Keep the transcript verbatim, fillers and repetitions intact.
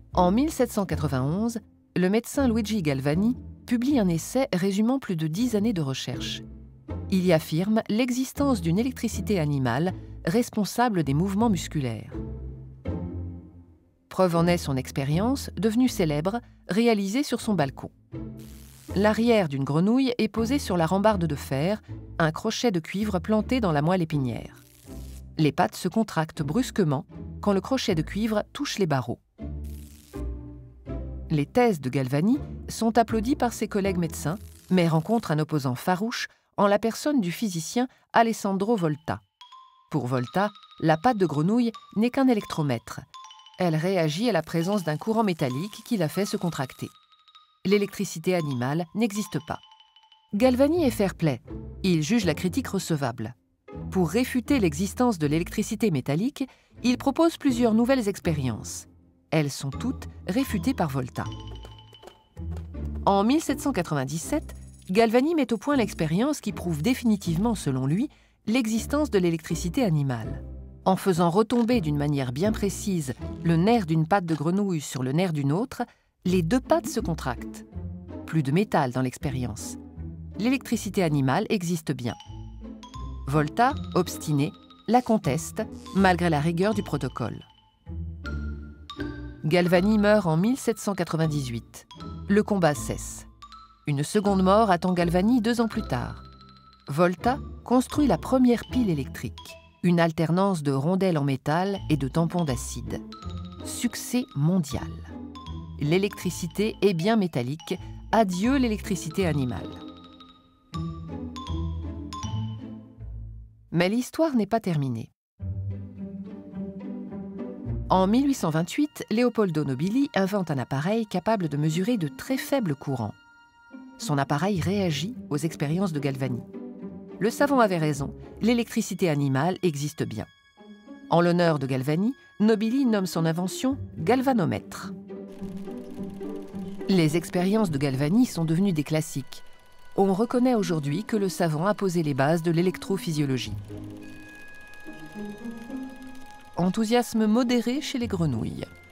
En mille sept cent quatre-vingt-onze, le médecin Luigi Galvani publie un essai résumant plus de dix années de recherche. Il y affirme l'existence d'une électricité animale responsable des mouvements musculaires. Preuve en est son expérience, devenue célèbre, réalisée sur son balcon. L'arrière d'une grenouille est posé sur la rambarde de fer, un crochet de cuivre planté dans la moelle épinière. Les pattes se contractent brusquement quand le crochet de cuivre touche les barreaux. Les thèses de Galvani sont applaudies par ses collègues médecins, mais rencontrent un opposant farouche en la personne du physicien Alessandro Volta. Pour Volta, la patte de grenouille n'est qu'un électromètre. Elle réagit à la présence d'un courant métallique qui la fait se contracter. L'électricité animale n'existe pas. Galvani est fair-play. Il juge la critique recevable. Pour réfuter l'existence de l'électricité métallique, il propose plusieurs nouvelles expériences. Elles sont toutes réfutées par Volta. En mille sept cent quatre-vingt-dix-sept, Galvani met au point l'expérience qui prouve définitivement, selon lui, l'existence de l'électricité animale. En faisant retomber d'une manière bien précise le nerf d'une patte de grenouille sur le nerf d'une autre, les deux pattes se contractent. Plus de métal dans l'expérience. L'électricité animale existe bien. Volta, obstiné, la conteste, malgré la rigueur du protocole. Galvani meurt en mille sept cent quatre-vingt-dix-huit. Le combat cesse. Une seconde mort attend Galvani deux ans plus tard. Volta construit la première pile électrique, une alternance de rondelles en métal et de tampons d'acide. Succès mondial. L'électricité est bien métallique. Adieu l'électricité animale. Mais l'histoire n'est pas terminée. En mille huit cent vingt-huit, Leopoldo Nobili invente un appareil capable de mesurer de très faibles courants. Son appareil réagit aux expériences de Galvani. Le savant avait raison, l'électricité animale existe bien. En l'honneur de Galvani, Nobili nomme son invention galvanomètre. Les expériences de Galvani sont devenues des classiques. On reconnaît aujourd'hui que le savant a posé les bases de l'électrophysiologie. Enthousiasme modéré chez les grenouilles.